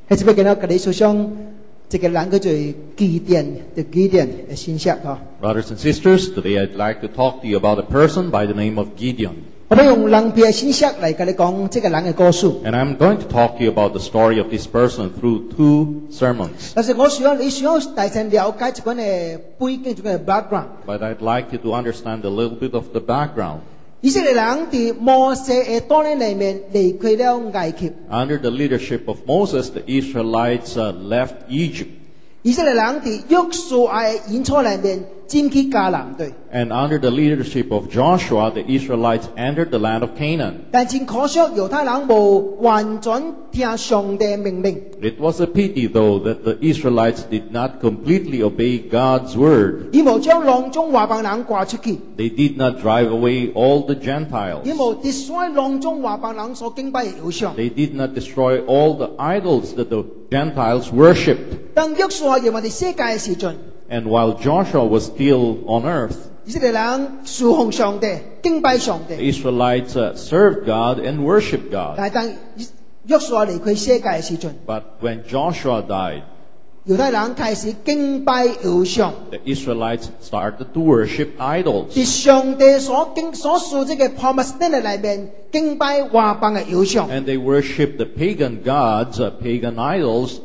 喺這邊見到佢哋手上一個人叫做基甸嘅信息嗬。 Brothers and sisters, today I'd like to talk to you about a person by the name of Gideon. 我哋用人篇嘅信息嚟同你講這個人嘅故事。 And I'm going to talk to you about the story of this person through 2 sermons. 但是我想你想大聲了解一個嘅背景，一個嘅 background。 But I'd like you to understand a little bit of the background. 以色列人喺摩西嘅當年裏面離開了埃及。 Under the leadership of Moses, the Israelites left Egypt. 以色列人喺約書亞嘅演出裏面佔據迦南地。 And under the leadership of Joshua, the Israelites entered the land of Canaan. 但真可惜，猶太人冇完全聽上帝嘅命令。 It was a pity, though, that the Israelites did not completely obey God's word. 佢冇將囊中外邦人趕出去， They did not drive away all the 佢 Gentiles. 冇 destroy 囊中外邦人所敬拜嘅偶像。 They did not destroy all the idols that the Gentiles worshipped. 當約書亞仍然喺世界嘅時陣， And while Joshua was still on earth, 以色列人侍奉上帝，敬拜上 the 帝。 Israelites served God and worshiped God. 但係當約書亞離開世界嘅時陣， But when Joshua died, 猶太人開始敬拜偶像， the Israelites started to worship idols. 喺上帝所屬這個 promised land 裏面敬拜外邦嘅偶像。 And they worshiped the pagan gods, pagan idols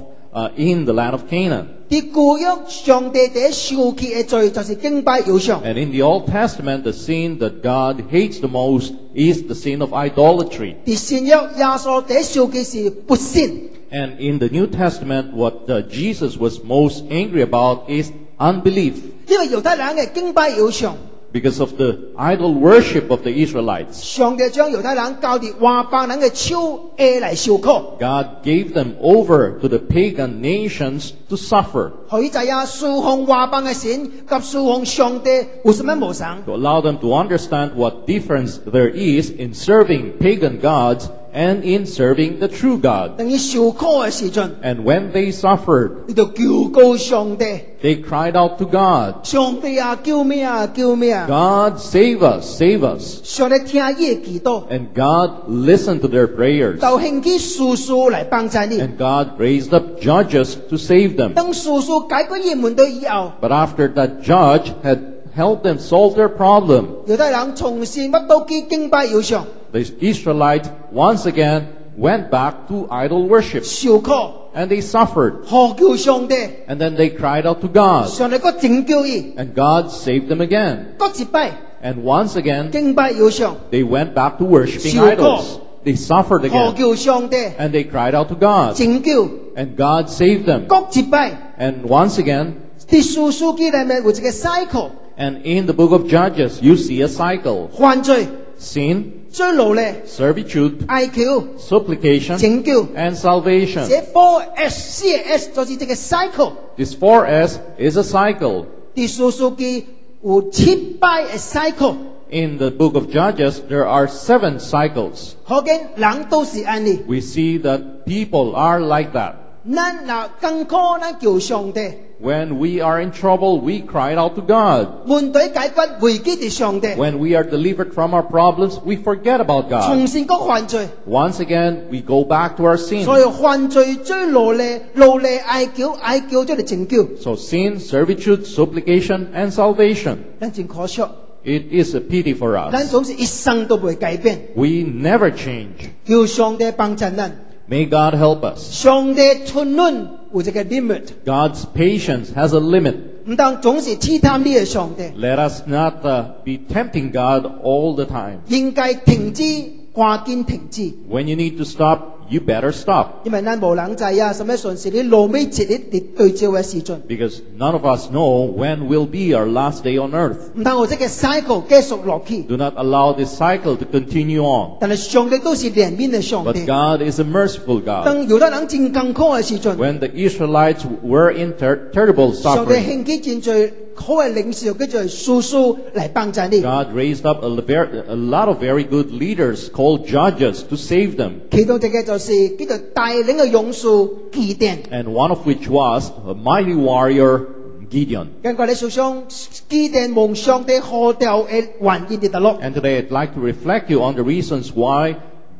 in the land of Canaan. 喺舊約上帝第一受氣嘅罪就是敬拜偶像。 And in the Old Testament, the sin that God hates the most is the sin of idolatry. 喺新約耶穌第一受氣是不信。 And in the New Testament, what Jesus was most angry about is unbelief. 因為猶太人嘅敬拜偶像， Because of the idol worship of the Israelites, 上帝將猶太人交喺外邦人嘅手下嚟受苦。 God gave them over to the pagan nations to suffer, 佢就係侍奉外邦嘅神及侍奉上帝有什麼無相？ to allow them to understand what difference there is in serving pagan gods and in serving the true God. 等於受苦嘅時陣， And when they suffered, 你就求告上帝， they cried out to God, 上帝啊，救命啊，救命啊！ God, save us, save us. 上帝聽伊嘅祈禱， And God listened to their prayers. 就興起叔叔嚟幫助你。 And God raised up judges to save them. 當叔叔解決伊問題以後， But after that judge had helped them solve their problem, 猶太人重新乜都去敬拜偶像， the Israelites once again went back to idol worship. 受苦， And they suffered. 呼求上帝， And then they cried out to God. 上帝個拯救伊， And God saved them again. 個一擺 And once again, 敬拜偶像， they went back to worshiping 受苦。 idols. They suffered 呼 again. 求上帝， And they cried out to God. 拯救， And God saved them. 個一擺。 And once again, 啲叔叔記裏面有一個 cycle， and in the book of Judges, you see a cycle. 犯罪、 Sin, 追奴咧、 servitude, 哀求、 supplication, 拯救。 and salvation. 這 4S 就是這個 cycle。 This 4S is a cycle. 啲叔叔記有7擺嘅 cycle， In the book of Judges, there are 7 cycles. 可見人都是安尼。 We see that people are like that. 咱若艱苦，咱求上帝； When we are in trouble, we cry out to God. 問題解決，回記伫上帝。 When we are delivered from our problems, we forget about 重 God. 新講犯罪， Once again, we go back to our sin. 所以犯罪追奴咧、哀求，哀求即係拯救。 So sin, servitude, supplication, and salvation. 咱真可惜， It is a pity for 咱 us. 總是一生都唔會改變。 We never change. 求上帝幫助咱。 May God help us. 上帝吞忍有一個 limit， God's patience has a limit. 唔當總是試探你嘅上帝， Let us not be tempting God all the time. 應該停止，趕緊停止。 When you need to stop, you better stop. 因為咱無人知啊，什麼順時你路尾節你對照嘅時陣， Because none of us know when will be our last day on earth. 唔通有這個 cycle 繼續落去。 Do not allow this cycle to continue on. 但係上帝都是憐憫嘅上 But 帝。 God is a merciful God. 當猶太人真艱苦嘅時陣， When the Israelites were in terrible 上帝 suffering, 興起真最好嘅領袖，叫做叔叔嚟幫助你。 God raised up a lot of very good leaders called judges to save them. 其中一個就是叫做帶領嘅勇士基甸。 And one of which was a mighty warrior, Gideon. 根據你想想，基甸蒙上帝呼召嘅原因喺度落。 And today I'd like to reflect you on the reasons why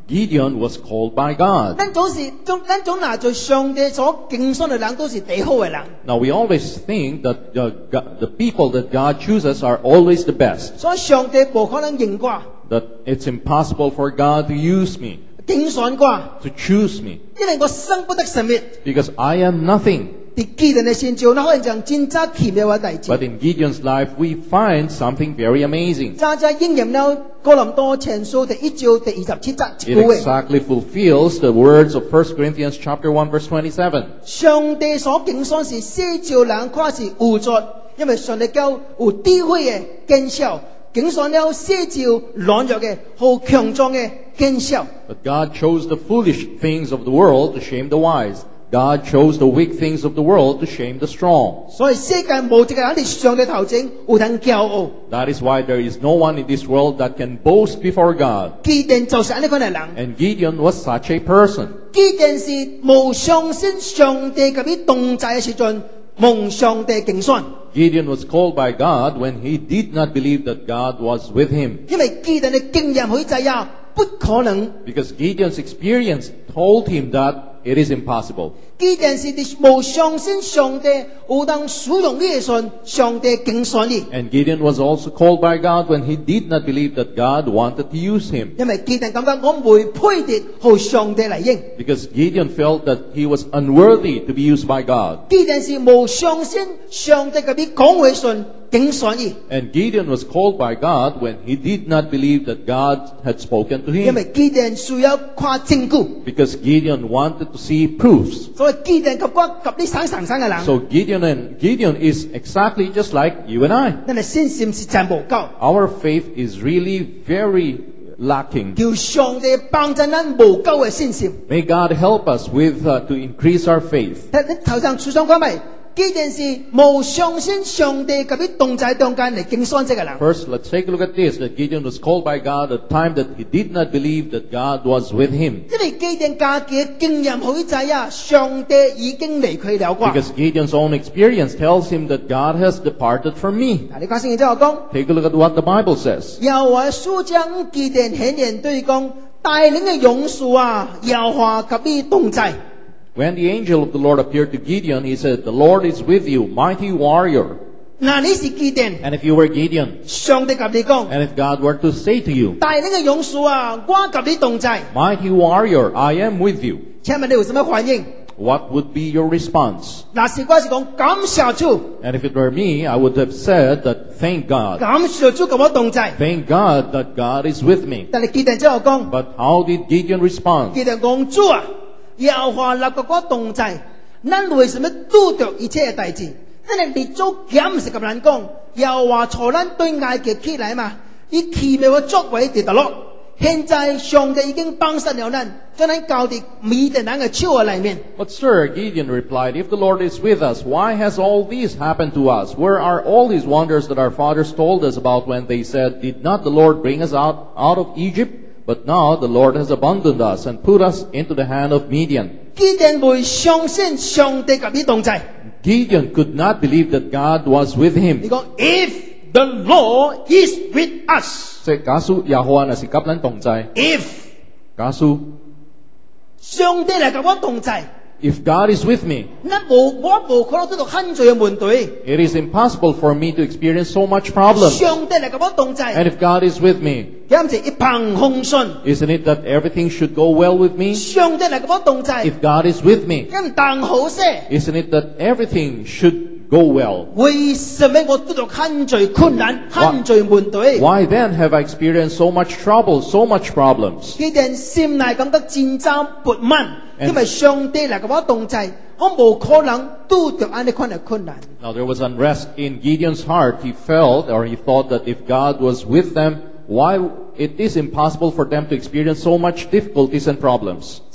Gideon was called by God. 咱總拿做上帝所敬選嘅人都是最好嘅人， Now we always think that the people that God chooses are always the best. 所以上帝無可能認我、 That it's impossible for God to use me, 敬選我， to choose me, 因為我生不得神滅。 because I am nothing. 喺基甸嘅身上，咱可能講真真奇妙嘅代志。 But in Gideon's life, we find something very amazing. 真真應驗了哥林多前書第1章第27節 It 一句話： exactly fulfills the words of 1 Corinthians chapter 1 verse 27. 上帝所敬選是寫照人看是有作，因為上帝教有智慧嘅見笑，敬選了寫照軟弱嘅好強壯嘅見笑。 But God chose the foolish things of the world to shame the wise. God chose the weak things of the world to shame the strong. 所以世界無一個人喺上帝頭前有通驕傲。 That is why there is no one in this world that can boast before God. 基甸就是咁樣嘅人。 And Gideon was such a person. 基甸是無相信上帝及啲動態嘅時陣，蒙上帝敬選。 Gideon was called by God when he did not believe that God was with him. 因為基甸嘅經驗許制啊，不可能。 Because Gideon's experience told him that it is impossible. 基甸是無相信上帝有當使用呢個信，上帝敬選你。 And Gideon was also called by God when he did not believe that God wanted to use him. 因為基甸感覺我未配得和上帝嚟用。 Because Gideon felt that he was unworthy to be used by God. 基甸是無相信上帝及啲講話信敬選你， And Gideon was called by God when he did not believe that God had spoken to 因 him. 為基甸需要看證據。 Because Gideon wanted to see proofs. 所以基甸及我及啲省嘅人， So Gideon is exactly just like you and I. 但係信心實在無夠， Our faith is really very lacking. 叫上帝幫助咱無夠嘅信心。 May God help us with to increase our faith. 睇你頭上書上講咪，基甸是無相信上帝及啲動在中間嚟敬選這個人。 First, let's take a look at this, that Gideon was called by God at a time that he did not believe that God was with him. 因為基甸家嘅經驗許制啊，上帝已經離佢了啩。 Because Gideon's own experience tells him that God has departed from me. 嗱，你講聖經之後講， Take a look at what the Bible says. 耶和華書將基甸顯現對講，帶領嘅勇士啊，耶和華及啲同在。 When the angel of the Lord appeared to Gideon, he said, "The Lord is with you, mighty warrior." 嗱，你是基甸， And if you were Gideon, 上帝及你講， and if God were to say to you, 帶領嘅勇士啊，我及你同在。 "Mighty warrior, I am with you," 請問你有什麼反應？ what would be your response? 嗱，是我是講感謝主， And if it were me, I would have said that, "Thank God. 感謝主及我同在。 Thank God that God is with me." 但係基甸之後講， But how did Gideon respond? 基甸講主啊，耶和華立個我同在，咱為什麼拄着一切嘅代志？咱係列祖檢視咁難講，耶和華錯咱對埃及起來嘛，以奇妙嘅作為跌落。現在上帝已經幫實了咱，將咱交啲米甸人嘅手嘅裏面。 But sir, Gideon replied, "If the Lord is with us, why has all this happened to us? Where are all these wonders that our fathers told us about when they said, 'Did not the Lord bring us out of Egypt?' But now the Lord has abandoned us and put us into the hand of Midian." 基甸會相信上帝及你同在。 Gideon could not believe that God was with 你 him. 講 ，If the Lord is with us， 假使耶和華那是甲咱同在， if 假使上帝嚟及我同在， if God is with me, 我無可能得到很罪嘅門對。 it is impossible for me to experience so much problem. 上帝嚟及我同在， And if God is with me, 咁就一帆風順。 isn't it that everything should go well with me? 上帝嚟及我同在， If God is with me, 咁當好些。 isn't it that everything should go well? 為什麼我得到很罪困難、很罪門對？ Why then have I experienced so much trouble, so much problems? 基甸心內感覺戰爭勃滿， And- 因為上帝嚟及我同在，我無可能拄着安尼款嘅困難。 Now there was unrest in Gideon's heart. He felt, or he thought, that if God was with them, why it is impossible for them to experience so much difficulties and problems.